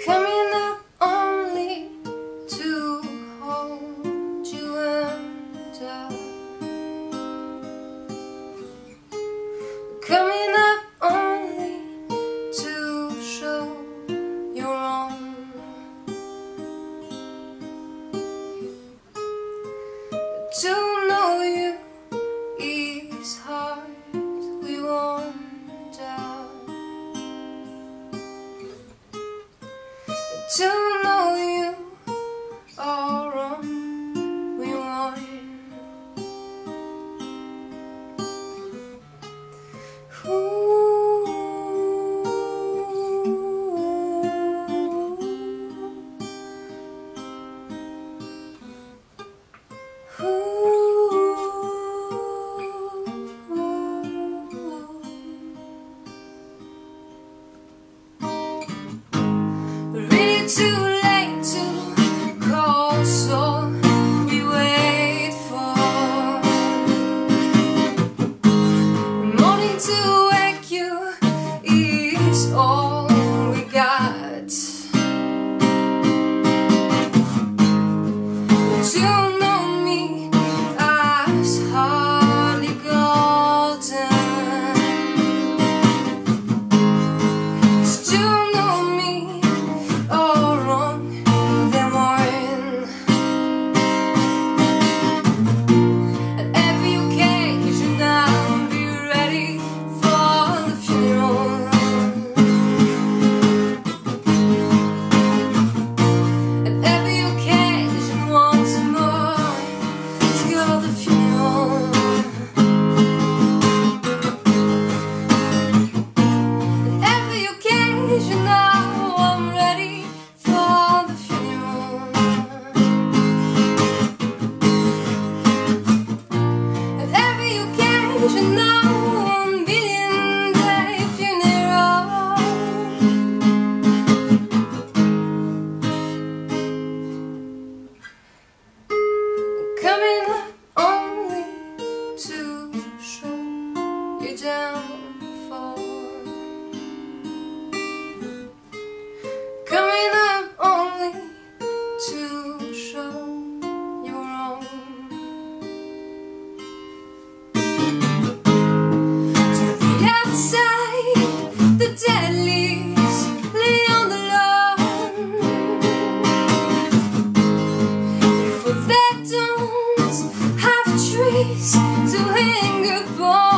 Coming up only to hold you and coming up only to show your own. To know you is hard, we wonder. To know you are wrong, we want. Too late to call, so we wait for morning to wake you is all we got. To know me as hardly golden. To know me all wrong, then one. At every occasion I'll be ready for the funeral. At every occasion once more to go the funeral. At every occasion now I'm ready for the funeral. At every occasion now I'm billion day funeral. Coming up only to show you downfall. Coming up only to show your own. To the outside, the dead leaves lay on the lawn. For they don't have trees to hang upon.